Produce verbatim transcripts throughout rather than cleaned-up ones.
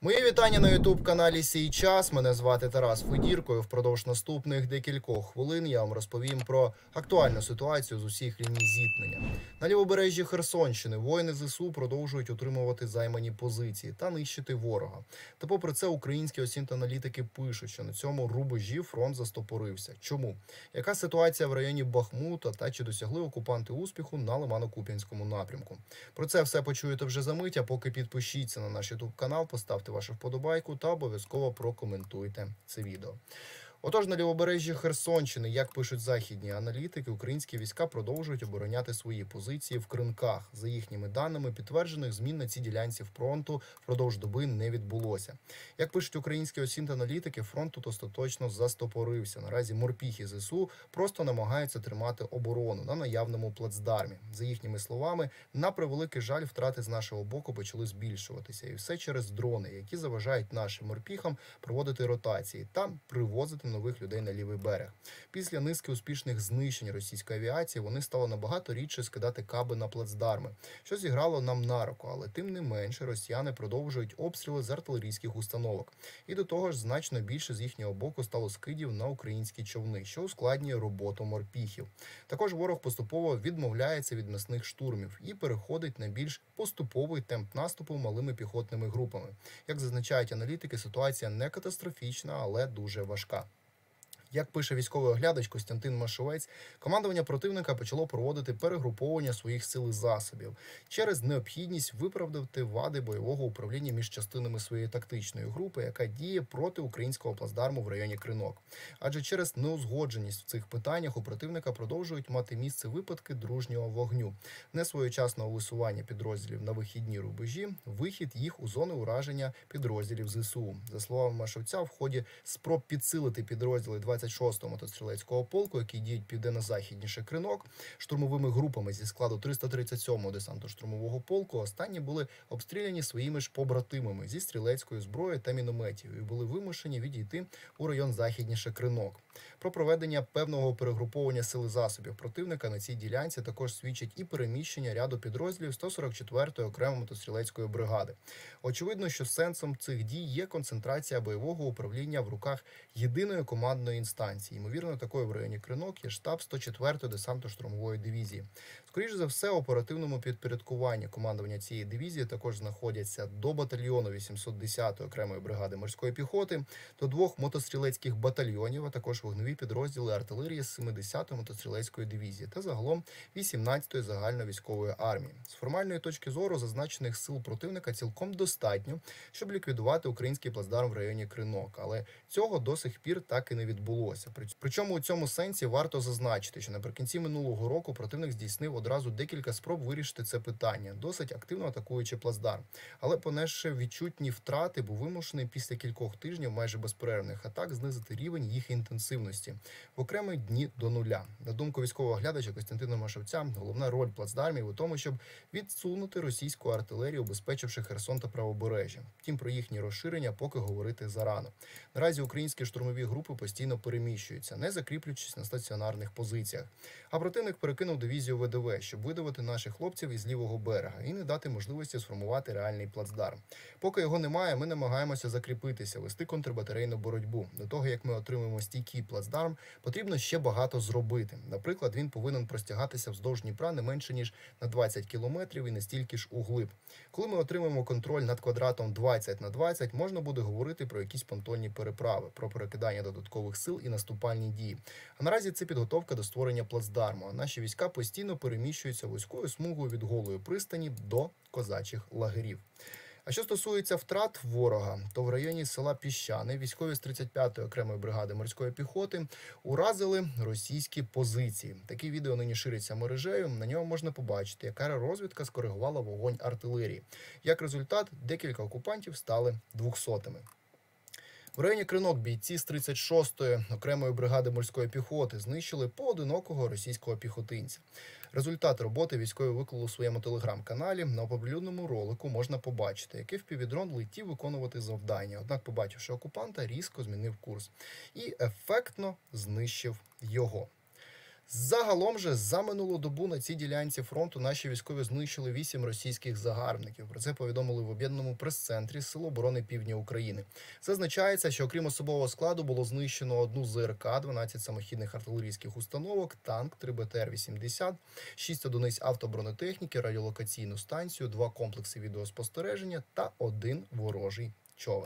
Мої вітання на ютуб-каналі «Сій час». Мене звати Тарас Федірко. І впродовж наступних декількох хвилин я вам розповім про актуальну ситуацію з усіх ліній зіткнення. На лівобережжі Херсонщини воїни ЗСУ продовжують утримувати займані позиції та нищити ворога. Та попри це українські осінт-аналітики пишуть, що на цьому рубежі фронт застопорився. Чому? Яка ситуація в районі Бахмута та чи досягли окупанти успіху на Лимано-Куп'янському напрямку? Про це все почуєте вже за мить, а поки підпишіться на наш ютуб-канал, поставте вашу вподобайку та обов'язково прокоментуйте це відео. Отож, на лівобережжі Херсонщини, як пишуть західні аналітики, українські війська продовжують обороняти свої позиції в Кринках. За їхніми даними, підтверджених змін на цій ділянці фронту впродовж доби не відбулося. Як пишуть українські осінт-аналітики, фронт тут остаточно застопорився. Наразі морпіхи ЗСУ просто намагаються тримати оборону на наявному плацдармі. За їхніми словами, на превеликий жаль, втрати з нашого боку почали збільшуватися. І все через дрони, які заважають нашим морпіхам проводити ротації та привозити нових людей на лівий берег. Після низки успішних знищень російської авіації вони стали набагато рідше скидати каби на плацдарми, що зіграло нам на руку, але тим не менше росіяни продовжують обстріли з артилерійських установок. І до того ж значно більше з їхнього боку стало скидів на українські човни, що ускладнює роботу морпіхів. Також ворог поступово відмовляється від м'ясних штурмів і переходить на більш поступовий темп наступу малими піхотними групами. Як зазначають аналітики, ситуація не катастрофічна, але дуже важка. Як пише військовий оглядач Костянтин Машовець, командування противника почало проводити перегруповування своїх сил і засобів через необхідність виправдати вади бойового управління між частинами своєї тактичної групи, яка діє проти українського плацдарму в районі Кринок. Адже через неузгодженість в цих питаннях у противника продовжують мати місце випадки дружнього вогню, несвоєчасного висування підрозділів на вихідні рубежі, вихід їх у зони ураження підрозділів ЗСУ. За словами Машовця, в ході спроб підсилити підрозділи двадцять шостого мотострілецького полку, які діють південно-західніше Кринок, штурмовими групами зі складу триста тридцять сьомого десантно-штурмового полку, останні були обстріляні своїми ж побратимами зі стрілецької зброї та мінометів і були вимушені відійти у район західніше Кринок. Про проведення певного перегруповання сил і засобів противника на цій ділянці також свідчить і переміщення ряду підрозділів сто сорок четвертої окремої мотострілецької бригади. Очевидно, що сенсом цих дій є концентрація бойового управління в руках єдиної командної інстанції. Ймовірно, такою в районі Кринок є штаб сто четвертої десантно-штурмової дивізії. Скоріше за все, оперативному підпорядкуванні командування цієї дивізії також знаходяться до батальйону вісімсот десятої окремої бригади морської піхоти, до двох мотострілецьких батальйонів, а також вогневі підрозділи артилерії з семидесятої мотострілецької дивізії та загалом вісімнадцятої загальновійськової армії. З формальної точки зору зазначених сил противника цілком достатньо, щоб ліквідувати український плацдарм в районі Кринок, але цього до сих пір так і не відбулося. Причому у цьому сенсі варто зазначити, що наприкінці минулого року противник здійснив одразу декілька спроб вирішити це питання, досить активно атакуючи плацдарм. Але понесши відчутні втрати, був вимушений після кількох тижнів майже безперервних атак знизити рівень їх інтенсивності в окремі дні до нуля. На думку військового оглядача Костянтина Машовця, головна роль плацдармів у тому, щоб відсунути російську артилерію, убезпечивши Херсон та правобережжя. Втім, про їхні розширення поки говорити зарано. Наразі українські штурмові групи постійно переміщуються, не закріплюючись на стаціонарних позиціях. А противник перекинув дивізію ВДВ, щоб видавити наших хлопців із лівого берега і не дати можливості сформувати реальний плацдарм. Поки його немає, ми намагаємося закріпитися, вести контрбатарейну боротьбу. До того, як ми отримаємо стійкий плацдарм, потрібно ще багато зробити. Наприклад, він повинен простягатися вздовж Дніпра не менше, ніж на двадцять кілометрів і не стільки ж углиб. Коли ми отримаємо контроль над квадратом двадцять на двадцять, можна буде говорити про якісь понтонні переправи, про перекидання додаткових сил і наступальні дії. А наразі це підготовка до створення плацдарму. А наші війська постійно переміщуються вузькою смугою від Голої пристані до козачих лагерів. А що стосується втрат ворога, то в районі села Піщани військові з тридцять п'ятої окремої бригади морської піхоти уразили російські позиції. Такі відео нині ширяться мережею, на ньому можна побачити, як аеророзвідка скоригувала вогонь артилерії. Як результат, декілька окупантів стали двохсотими. В районі Кринок бійці з тридцять шостої окремої бригади морської піхоти знищили поодинокого російського піхотинця. Результат роботи військові виклали у своєму телеграм-каналі. На опублікованому ролику можна побачити, який впівдрон летів виконувати завдання. Однак, побачивши окупанта, різко змінив курс і ефектно знищив його. Загалом же за минулу добу на цій ділянці фронту наші військові знищили вісім російських загарбників. Про це повідомили в об'єднаному прес-центрі Сил оборони Півдня України. Зазначається, що окрім особового складу було знищено одну ЗРК, дванадцять самохідних артилерійських установок, танк, три Б Т Р вісімдесят, шість одиниць автобронетехніки, радіолокаційну станцію, два комплекси відеоспостереження та один ворожий човен.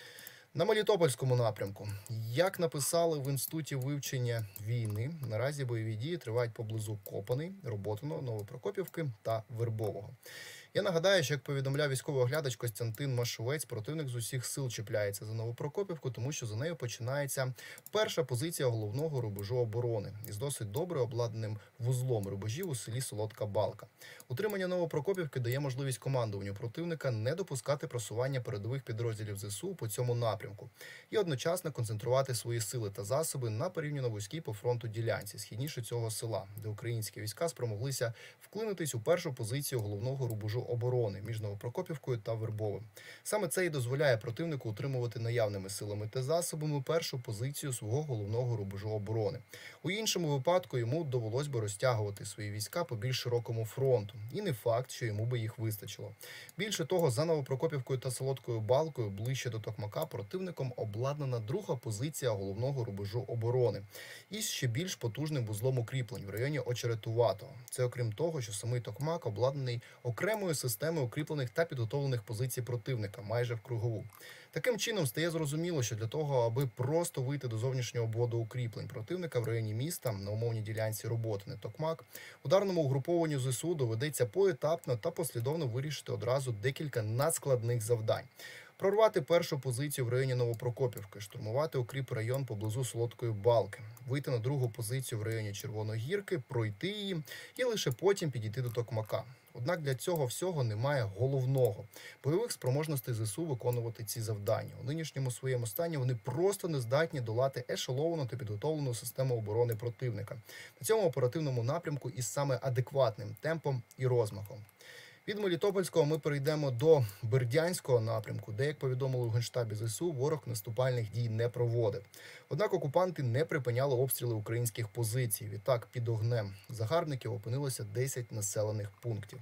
На Мелітопольському напрямку. Як написали в Інституті вивчення війни, наразі бойові дії тривають поблизу Копаний, Роботиного, Новопрокопівки та Вербового. Я нагадаю, що, як повідомляв військовий оглядач Костянтин Машовець, противник з усіх сил чіпляється за Новопрокопівку, тому що за нею починається перша позиція головного рубежу оборони із досить добре обладнаним вузлом рубежів у селі Солодка Балка. Утримання Новопрокопівки дає можливість командуванню противника не допускати просування передових підрозділів З С У по цьому напрямку і одночасно концентрувати свої сили та засоби на порівняно вузькій по фронту ділянці, східніше цього села, де українські війська спромоглися вклинитись у першу позицію головного рубежу оборони між Новопрокопівкою та Вербовим. Саме це і дозволяє противнику утримувати наявними силами та засобами першу позицію свого головного рубежу оборони. У іншому випадку йому довелось би розтягувати свої війська по більш широкому фронту. І не факт, що йому би їх вистачило. Більше того, за Новопрокопівкою та Солодкою Балкою, ближче до Токмака, противником обладнана друга позиція головного рубежу оборони із ще більш потужним вузлом укріплень в районі Очеретуватого. Це окрім того, що самий Токмак обладнаний окремою системою укріплених та підготовлених позицій противника, майже в кругову. Таким чином, стає зрозуміло, що для того, аби просто вийти до зовнішнього обводу укріплень противника в районі міста на умовній ділянці Роботине Токмак, ударному угрупованню З С У доведеться поетапно та послідовно вирішити одразу декілька надскладних завдань. Прорвати першу позицію в районі Новопрокопівки, штурмувати укріп район поблизу Солодкої Балки, вийти на другу позицію в районі Червоногірки, пройти її і лише потім підійти до Токмака. Однак для цього всього немає головного – бойових спроможностей З С У виконувати ці завдання. У нинішньому своєму стані вони просто не здатні долати ешеловану та підготовлену систему оборони противника на цьому оперативному напрямку із саме адекватним темпом і розмахом. Від Мелітопольського ми перейдемо до Бердянського напрямку, де, як повідомили у Генштабі З С У, ворог наступальних дій не проводив. Однак окупанти не припиняли обстріли українських позицій. Відтак під огнем загарбників опинилося десять населених пунктів.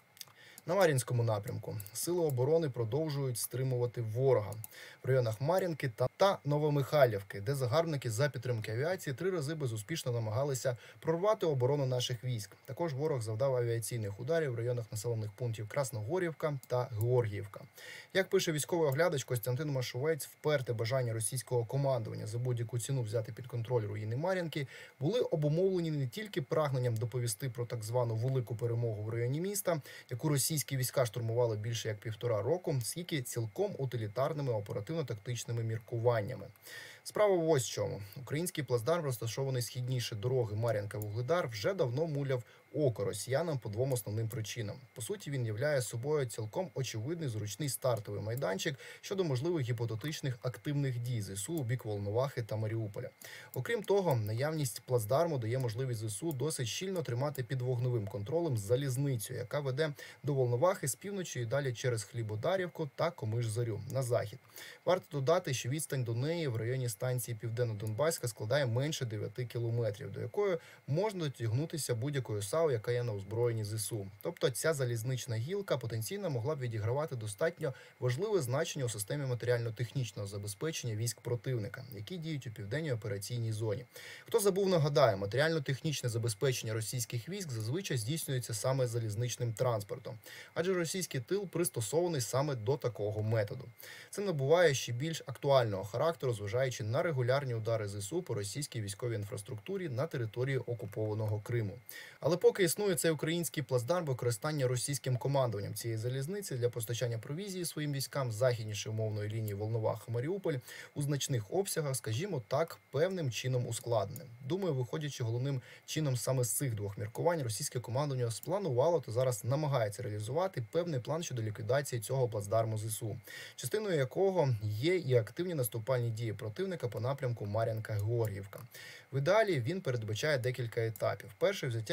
На Мар'їнському напрямку сили оборони продовжують стримувати ворога в районах Мар'їнки та, та Новомихайлівки, де загарбники за підтримки авіації три рази безуспішно намагалися прорвати оборону наших військ. Також ворог завдав авіаційних ударів в районах населених пунктів Красногорівка та Георгіївка. Як пише військовий оглядач Костянтин Машовець, вперте бажання російського командування за будь-яку ціну взяти під контроль руїни Мар'їнки були обумовлені не тільки прагненням доповісти про так звану велику перемогу в районі міста, яку російські війська штурмували більше як півтора року, скільки цілком утилітарними оперативно-тактичними міркуваннями. Справа в ось чому. Український плацдарм, розташований східніше дороги Мар'їнка-Вугледар, вже давно муляв око росіянам по двом основним причинам. По суті, він являє собою цілком очевидний зручний стартовий майданчик щодо можливих гіпотетичних активних дій З С У у бік Волновахи та Маріуполя. Окрім того, наявність плацдарму дає можливість З С У досить щільно тримати під вогневим контролем залізницю, яка веде до Волновахи з півночі і далі через Хлібодарівку та Комиш-Зорю на захід. Варто додати, що відстань до неї в районі станції Південно-Донбаська складає менше дев'яти кілометрів, до якої можна дотягнутися будь-якою САУ, яка є на озброєнні З С У. Тобто ця залізнична гілка потенційно могла б відігравати достатньо важливе значення у системі матеріально-технічного забезпечення військ противника, які діють у південній операційній зоні. Хто забув, нагадаю, матеріально-технічне забезпечення російських військ зазвичай здійснюється саме залізничним транспортом, адже російський тил пристосований саме до такого методу. Це набуває ще більш актуального характеру, зважаючи на регулярні удари З С У по російській військовій інфраструктурі на території окупованого Криму. Але поки існує цей український плацдарм, використання російським командуванням цієї залізниці для постачання провізії своїм військам західніше умовної лінії Волноваха-Маріуполь у значних обсягах, скажімо так, певним чином ускладненим. Думаю, виходячи головним чином саме з цих двох міркувань, російське командування спланувало та зараз намагається реалізувати певний план щодо ліквідації цього плацдарму З С У, частиною якого є і активні наступальні дії противника по напрямку Мар'їнка-Георгіївка. В ідеалі він передбачає декілька етапів. Перший – взяття під контроль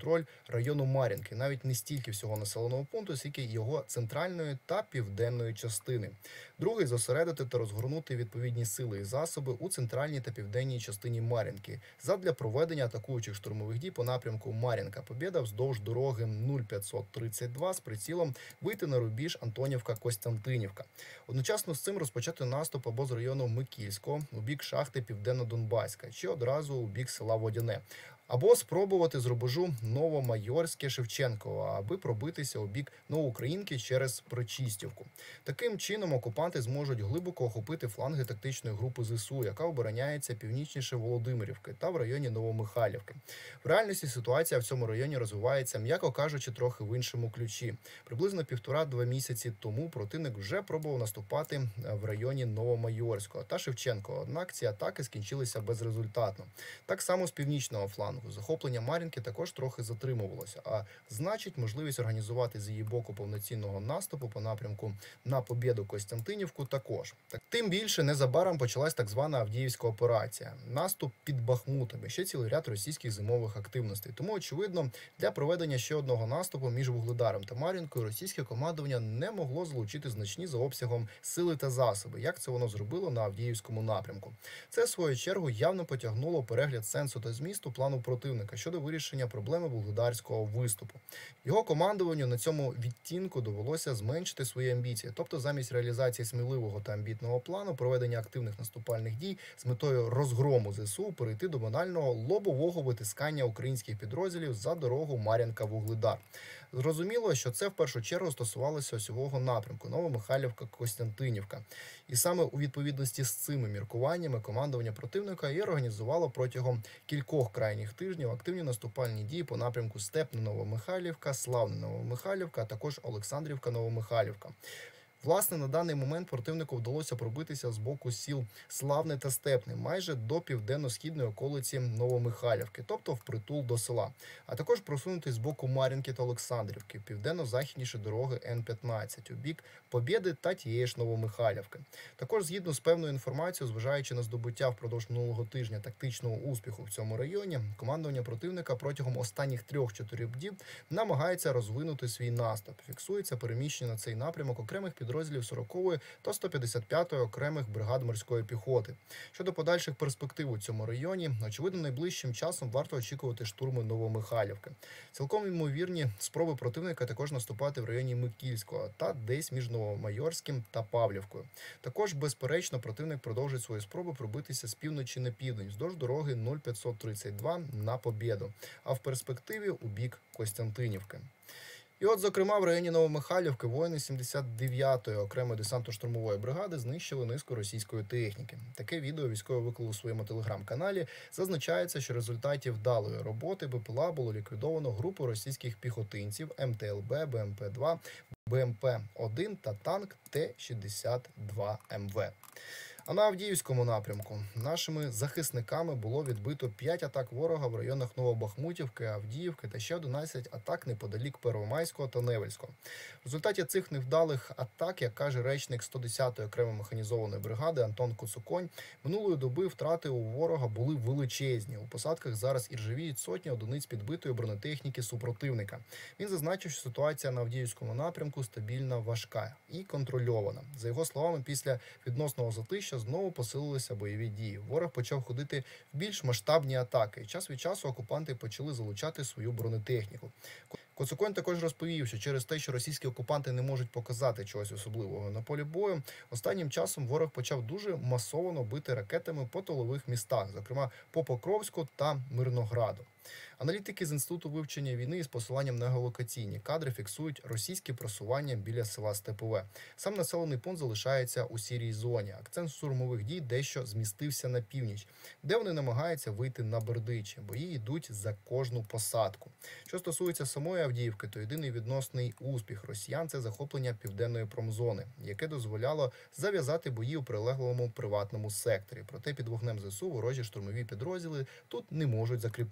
контроль району Мар'їнки, навіть не стільки всього населеного пункту, скільки його центральної та південної частини. Другий – зосередити та розгорнути відповідні сили і засоби у центральній та південній частині Мар'їнки задля проведення атакуючих штурмових дій по напрямку Мар'їнка-Побєда вздовж дороги нуль п'ятсот тридцять два з прицілом вийти на рубіж Антонівка-Костянтинівка. Одночасно з цим розпочати наступ або з району Микільського у бік шахти Південно-Донбаська чи одразу у бік села Водяне. Або спробувати з рубежу Новомайорське-Шевченково, аби пробитися у бік Новоукраїнки через Причистівку. Таким чином окупанти зможуть глибоко охопити фланги тактичної групи ЗСУ, яка обороняється північніше Володимирівки та в районі Новомихайлівки. В реальності ситуація в цьому районі розвивається, м'яко кажучи, трохи в іншому ключі. Приблизно півтора-два місяці тому противник вже пробував наступати в районі Новомайорського та Шевченкова, однак ці атаки скінчилися безрезультатно. Так само з північного флангу. Захоплення Мар'їнки також трохи затримувалося, а значить можливість організувати з її боку повноцінного наступу по напрямку на Побєду Костянтинівку також. Так, тим більше незабаром почалась так звана Авдіївська операція. Наступ під Бахмутом і ще цілий ряд російських зимових активностей. Тому, очевидно, для проведення ще одного наступу між Вугледаром та Мар'їнкою російське командування не могло залучити значні за обсягом сили та засоби, як це воно зробило на Авдіївському напрямку. Це, в свою чергу, явно потягнуло перегляд сенсу та змісту плану противника щодо вирішення проблеми вугледарського виступу. Його командуванню на цьому відтінку довелося зменшити свої амбіції, тобто замість реалізації сміливого та амбітного плану проведення активних наступальних дій з метою розгрому ЗСУ перейти до банального лобового витискання українських підрозділів за дорогу Мар'їнка-Вугледар. Зрозуміло, що це в першу чергу стосувалося осьового напрямку Новомихайлівка-Костянтинівка. І саме у відповідності з цими міркуваннями командування противника і організувало протягом кількох крайніх тижнів активні наступальні дії по напрямку Степне-Новомихайлівка, Славне-Новомихайлівка, а також Олександрівка-Новомихайлівка. Власне, на даний момент противнику вдалося пробитися з боку сіл Славне та Степне майже до південно-східної околиці Новомихайлівки, тобто впритул до села, а також просунутись з боку Мар'їнки та Олександрівки, південно-західніше дороги Н п'ятнадцять, у бік Побєди та тієї ж Новомихайлівки. Також, згідно з певною інформацією, зважаючи на здобуття впродовж минулого тижня тактичного успіху в цьому районі, командування противника протягом останніх трьох-чотирьох діб намагається розвинути свій наступ. Фіксується переміщення на цей напрямок окремих підрозділів сорокової та сто п'ятдесят п'ятої окремих бригад морської піхоти. Щодо подальших перспектив у цьому районі, очевидно, найближчим часом варто очікувати штурми Новомихайлівки. Цілком ймовірні спроби противника також наступати в районі Микільського та десь між Новомайорським та Павлівкою. Також, безперечно, противник продовжить свої спроби пробитися з півночі на південь, вздовж дороги нуль п'ятсот тридцять два на Побєду, а в перспективі у бік Костянтинівки. І от, зокрема, в районі Новомихайлівки воїни сімдесят дев'ятої окремої десантно-штурмової бригади знищили низку російської техніки. Таке відео військові виклали у своєму телеграм-каналі. Зазначається, що в результаті вдалої роботи БПЛА було ліквідовано групу російських піхотинців М Т Л Б, Б М П два, Б М П один та танк Т шістдесят два М В. А на Авдіївському напрямку нашими захисниками було відбито п'ять атак ворога в районах Новобахмутівки, Авдіївки та ще одинадцять атак неподалік Первомайського та Невельського. В результаті цих невдалих атак, як каже речник сто десятої окремої механізованої бригади Антон Коцуконь, минулої доби втрати у ворога були величезні. У посадках зараз іржавіють сотні одиниць підбитої бронетехніки супротивника. Він зазначив, що ситуація на Авдіївському напрямку стабільна, важка і контрольована. За його словами, після відносного затища знову посилилися бойові дії. Ворог почав ходити в більш масштабні атаки. Час від часу окупанти почали залучати свою бронетехніку. Коцуконь також розповів, що через те, що російські окупанти не можуть показати чогось особливого на полі бою, останнім часом ворог почав дуже масово бити ракетами по тилових містах, зокрема по Покровську та Мирнограду. Аналітики з Інституту вивчення війни із посиланням на геолокаційні кадри фіксують російське просування біля села Степове. Сам населений пункт залишається у сірій зоні. Акцент штурмових дій дещо змістився на північ, де вони намагаються вийти на Бердичі. Бої йдуть за кожну посадку. Що стосується самої Авдіївки, то єдиний відносний успіх росіян – це захоплення південної промзони, яке дозволяло зав'язати бої у прилеглому приватному секторі. Проте під вогнем ЗСУ ворожі штурмові підрозділи тут не можуть закріпитися.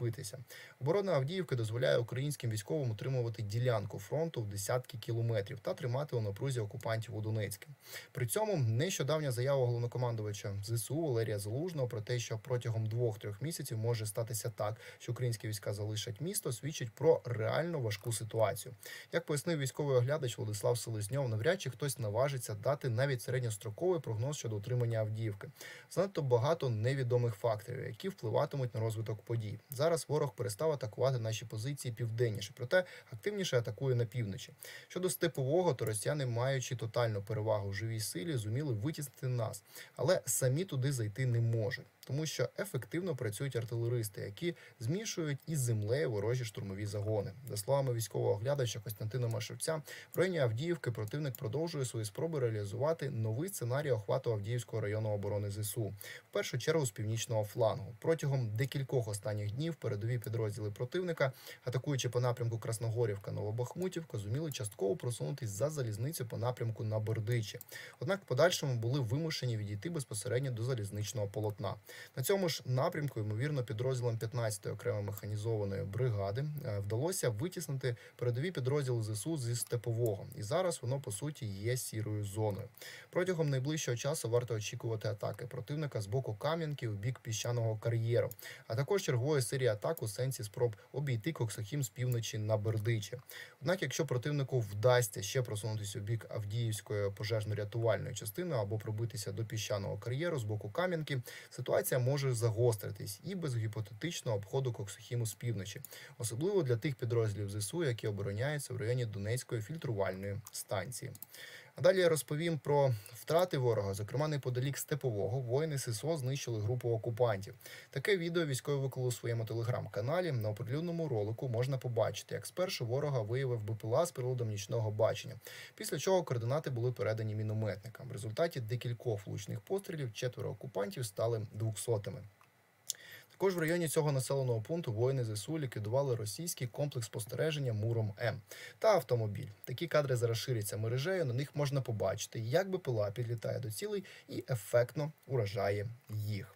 Оборона Авдіївки дозволяє українським військовим утримувати ділянку фронту в десятки кілометрів та тримати у напрузі окупантів у Донецьку. При цьому нещодавня заява головнокомандувача ЗСУ Валерія Залужного про те, що протягом двох-трьох місяців може статися так, що українські війська залишать місто, свідчить про реально важку ситуацію. Як пояснив військовий оглядач Владислав Селезньов, навряд чи хтось наважиться дати навіть середньостроковий прогноз щодо утримання Авдіївки. Занадто багато невідомих факторів, які впливатимуть на розвиток подій. Зараз ворог перестав атакувати наші позиції південніше, проте активніше атакує на півночі. Щодо Степового, то росіяни, маючи тотальну перевагу в живій силі, зуміли витіснити нас, але самі туди зайти не можуть, тому що ефективно працюють артилеристи, які змішують із землею ворожі штурмові загони. За словами військового оглядача Костянтина Машевця, в районі Авдіївки противник продовжує свої спроби реалізувати новий сценарій охвату Авдіївського району оборони ЗСУ, в першу чергу з північного флангу. Протягом декількох останніх днів передові підрозділи противника, атакуючи по напрямку Красногорівка, Новобахмутівка, зуміли частково просунутись за залізницю по напрямку на Бердичі. Однак в подальшому були вимушені відійти безпосередньо до залізничного полотна. На цьому ж напрямку, ймовірно, підрозділам п'ятнадцятої окремо механізованої бригади вдалося витіснити передові підрозділи ЗСУ зі Степового. І зараз воно, по суті, є сірою зоною. Протягом найближчого часу варто очікувати атаки противника з боку Кам'янки у бік Піщаного кар'єру, а також чергової серії атак у сенсі спроб обійти Коксохім з півночі на Бердичі. Однак, якщо противнику вдасться ще просунутися у бік Авдіївської пожежно-рятувальної частини або пробитися до Піщаного кар'єру з боку Кам'янки, ситуація може загостритись і без гіпотетичного обходу Коксохіму з півночі, особливо для тих підрозділів ЗСУ, які обороняються в районі Донецької фільтрувальної станції. А далі я розповім про втрати ворога. Зокрема, неподалік Степового воїни ССО знищили групу окупантів. Таке відео військові виклали у своєму телеграм-каналі. На оприлюдненому ролику можна побачити, як спершу ворога виявив БПЛА з приладом нічного бачення, після чого координати були передані мінометникам. В результаті декількох влучних пострілів четверо окупантів стали двохсотими. Також в районі цього населеного пункту воїни ЗСУ ліквідували російський комплекс спостереження Муром-М та автомобіль. Такі кадри зараз ширяться мережею, на них можна побачити, як БПЛА підлітає до цілей і ефектно уражає їх.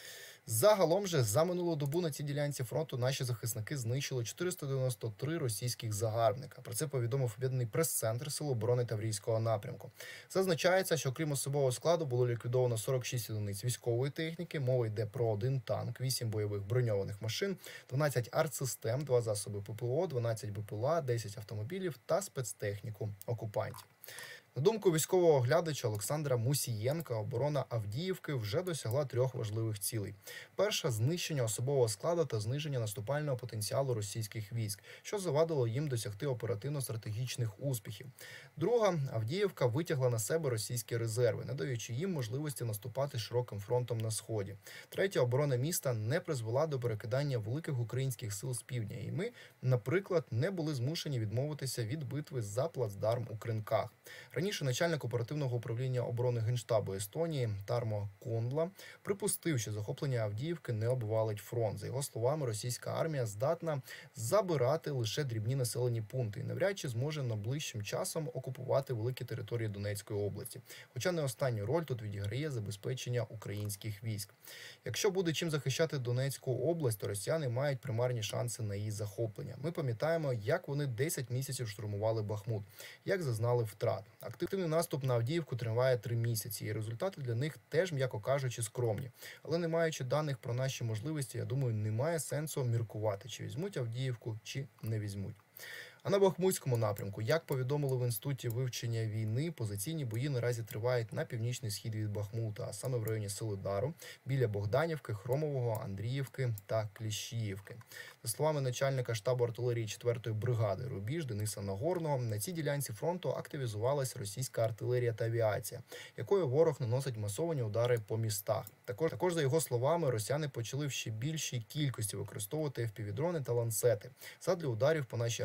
Загалом же за минулу добу на цій ділянці фронту наші захисники знищили чотириста дев'яносто три російських загарбника. Про це повідомив об'єднаний прес-центр Сил оборони Таврійського напрямку. Зазначається, що крім особового складу було ліквідовано сорок шість одиниць військової техніки, мова йде про один танк, вісім бойових броньованих машин, дванадцять артсистем, два засоби ППО, дванадцять БПЛА, десять автомобілів та спецтехніку окупантів. На думку військового оглядача Олександра Мусієнка, оборона Авдіївки вже досягла трьох важливих цілей. Перша – знищення особового складу та зниження наступального потенціалу російських військ, що завадило їм досягти оперативно-стратегічних успіхів. Друга – Авдіївка витягла на себе російські резерви, не даючи їм можливості наступати широким фронтом на Сході. Третя – оборона міста не призвела до перекидання великих українських сил з півдня, і ми, наприклад, не були змушені відмовитися від битви за плацдарм у Кринках. Раніше начальник оперативного управління оборони Генштабу Естонії Тармо Кондла припустив, що захоплення Авдіївки не обвалить фронт. За його словами, російська армія здатна забирати лише дрібні населені пункти і навряд чи зможе найближчим часом окупувати великі території Донецької області. Хоча не останню роль тут відіграє забезпечення українських військ. Якщо буде чим захищати Донецьку область, то росіяни мають примарні шанси на її захоплення. Ми пам'ятаємо, як вони десять місяців штурмували Бахмут, як зазнали втрат. Активний наступ на Авдіївку триває три місяці, і результати для них теж, м'яко кажучи, скромні. Але не маючи даних про наші можливості, я думаю, немає сенсу міркувати, чи візьмуть Авдіївку, чи не візьмуть. А на Бахмутському напрямку, як повідомили в Інституті вивчення війни, позиційні бої наразі тривають на північний схід від Бахмута, а саме в районі Солидару, біля Богданівки, Хромового, Андріївки та Кліщіївки. За словами начальника штабу артилерії четвертої бригади «Рубіж» Дениса Нагорного, на цій ділянці фронту активізувалась російська артилерія та авіація, якою ворог наносить масовані удари по містах. Також, також за його словами, росіяни почали в ще більшій кількості використовувати еф пі ві-дрони та ланцети задля ударів по нашій артилерії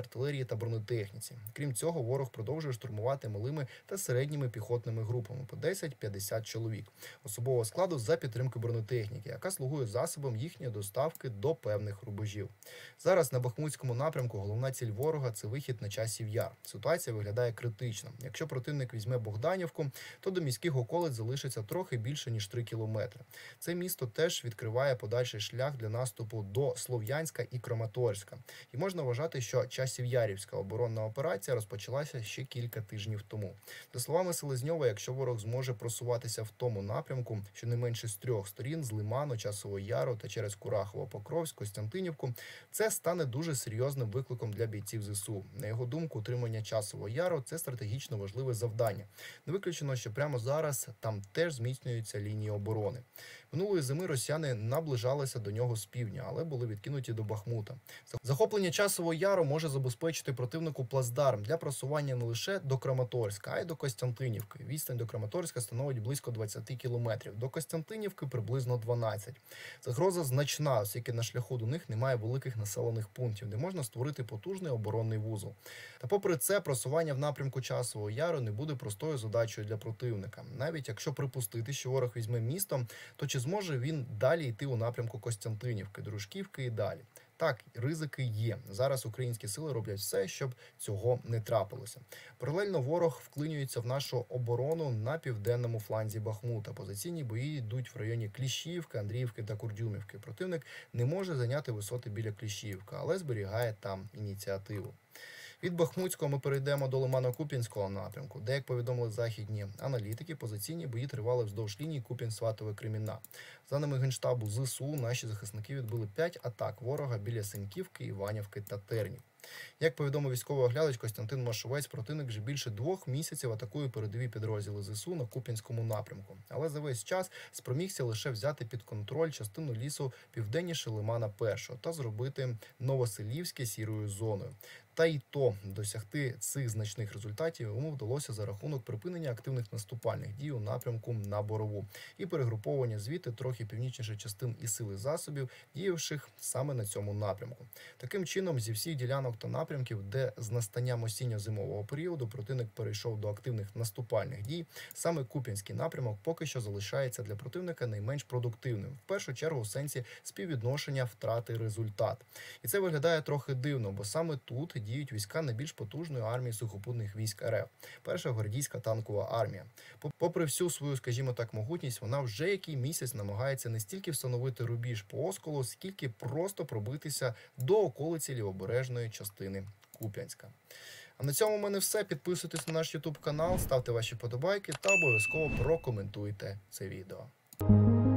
та бронетехніці. Крім цього, ворог продовжує штурмувати малими та середніми піхотними групами по десять-п'ятдесят чоловік особового складу за підтримки бронетехніки, яка слугує засобом їхньої доставки до певних рубежів. Зараз на Бахмутському напрямку головна ціль ворога – це вихід на Часів Яр. Ситуація виглядає критично. Якщо противник візьме Богданівку, то до міських околиць залишиться трохи більше, ніж три кілометри. Це місто теж відкриває подальший шлях для наступу до Слов'янська і Краматорська. І можна вважати, що Часів'ярівська оборонна операція розпочалася ще кілька тижнів тому. За словами Селезньова, якщо ворог зможе просуватися в тому напрямку, щонайменше з трьох сторін – з Лиману, Часового Яру та через Курахово, Покровськ, Костянтинівку – це стане дуже серйозним викликом для бійців ЗСУ. На його думку, утримання Часового Яру – це стратегічно важливе завдання. Не виключено, що прямо зараз там теж зміцнюються лінії оборони. Минулої зими росіяни наближалися до нього з півдня, але були відкинуті до Бахмута. Захоплення Часового Яру може забезпечити противнику плацдарм для просування не лише до Краматорська, а й до Костянтинівки. Відстань до Краматорська становить близько двадцять кілометрів, до Костянтинівки приблизно дванадцять. Загроза значна, оскільки на шляху до них немає великих населених пунктів, де можна створити потужний оборонний вузол. Та попри це, просування в напрямку Часового Яру не буде простою задачею для противника. Навіть якщо припустити, що ворог візьме місто, то чи зможе він далі йти у напрямку Костянтинівки, Дружківки і далі? Так, ризики є. Зараз українські сили роблять все, щоб цього не трапилося. Паралельно ворог вклинюється в нашу оборону на південному фланзі Бахмута. Позиційні бої йдуть в районі Кліщіївки, Андріївки та Курдюмівки. Противник не може зайняти висоти біля Кліщіївки, але зберігає там ініціативу. Від Бахмутського ми перейдемо до Лимано-Куп'янського напрямку, де, як повідомили західні аналітики, позиційні бої тривали вздовж лінії Куп'ян-Сватове-Кремінна. За даними Генштабу ЗСУ, наші захисники відбили п'ять атак ворога біля Синьківки, Іванівки та Тернів. Як повідомив військовий оглядач Костянтин Машовець, противник вже більше двох місяців атакує передові підрозділи ЗСУ на Куп'янському напрямку. Але за весь час спромігся лише взяти під контроль частину лісу південніше Лимана першого та зробити Новоселівське сірою зоною. Та й то досягти цих значних результатів йому вдалося за рахунок припинення активних наступальних дій у напрямку на Борову і перегруповування звідти трохи північніше частин і сили засобів, діявших саме на цьому напрямку. Таким чином, зі всіх ділянок та напрямків, де з настанням осінньо-зимового періоду противник перейшов до активних наступальних дій, саме Куп'янський напрямок поки що залишається для противника найменш продуктивним, в першу чергу в сенсі співвідношення втрати-результат. І це виглядає трохи дивно, бо саме тут діють війська найбільш потужної армії сухопутних військ РФ – Перша гвардійська танкова армія. Попри всю свою, скажімо так, могутність, вона вже який місяць намагається не стільки встановити рубіж по Осколу, скільки просто пробитися до околиці лівобережної частини Куп'янська. А на цьому в мене все. Підписуйтесь на наш ютуб канал, ставте ваші подобайки та обов'язково прокоментуйте це відео.